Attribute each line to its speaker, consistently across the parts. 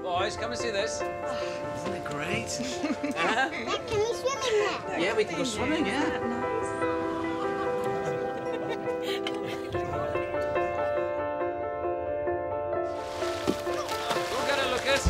Speaker 1: Boys, come and see this.
Speaker 2: Isn't it great?
Speaker 3: Can we swim in there?
Speaker 2: Yeah, we can go swimming, yeah.
Speaker 1: Go get it, Lucas.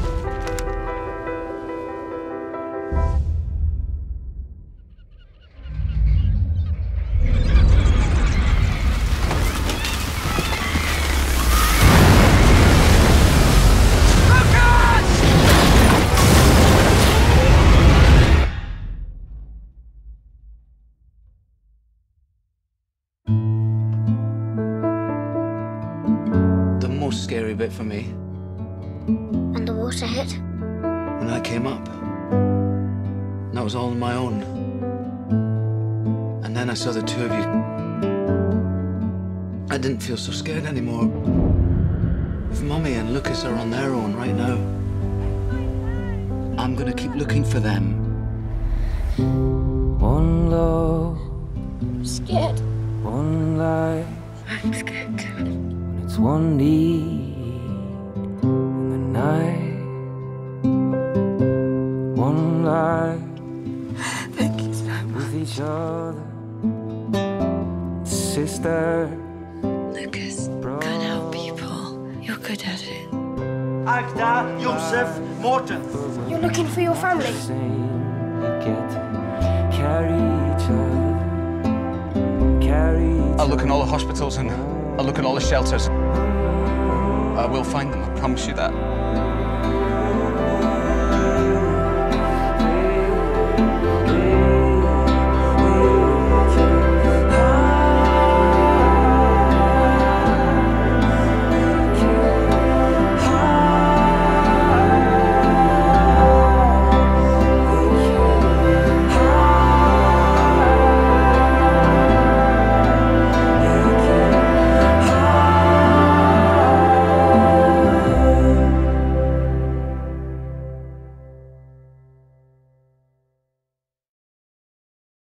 Speaker 2: The most scary bit for me,
Speaker 3: And the water hit?
Speaker 2: when I came up. And that was all on my own. And then I saw the two of you. I didn't feel so scared anymore. If Mummy and Lucas are on their own right now, I'm gonna keep looking for them.
Speaker 4: One love,
Speaker 3: I'm scared.
Speaker 4: one life,
Speaker 3: I'm scared too.
Speaker 4: when it's one need in the night. One life
Speaker 3: Thank you so much.
Speaker 4: with each other, sister.
Speaker 3: Lucas, can't help people. You're good at it.
Speaker 5: Agda, Joseph, Morton.
Speaker 3: You're looking for your family?
Speaker 4: Same, you get to carry each other, carry each
Speaker 6: I'll look in all the hospitals and I'll look in all the shelters. I will find them, I promise you that.